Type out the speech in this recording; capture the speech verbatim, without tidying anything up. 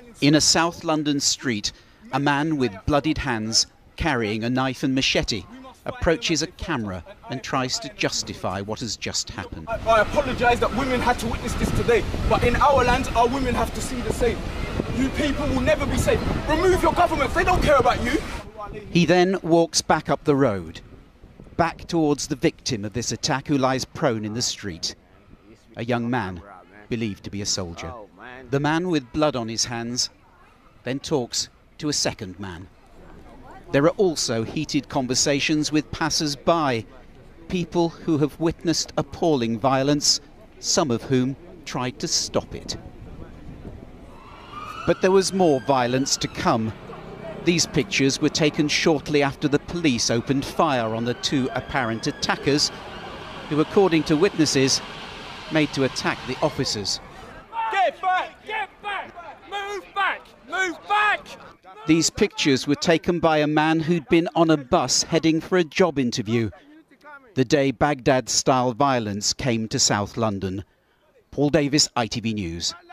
In a South London street, a man with bloodied hands, carrying a knife and machete, approaches a camera and tries to justify what has just happened. I, I apologise that women had to witness this today, but in our land, our women have to see the same. You people will never be safe. Remove your governments, they don't care about you. He then walks back up the road, back towards the victim of this attack who lies prone in the street, a young man believed to be a soldier. The man with blood on his hands then talks to a second man. There are also heated conversations with passers-by, people who have witnessed appalling violence, some of whom tried to stop it. But there was more violence to come. These pictures were taken shortly after the police opened fire on the two apparent attackers, who, according to witnesses, made to attack the officers. Get back! Get back! Move back! Move back! These pictures were taken by a man who'd been on a bus heading for a job interview the day Baghdad-style violence came to South London. Paul Davis, I T V News.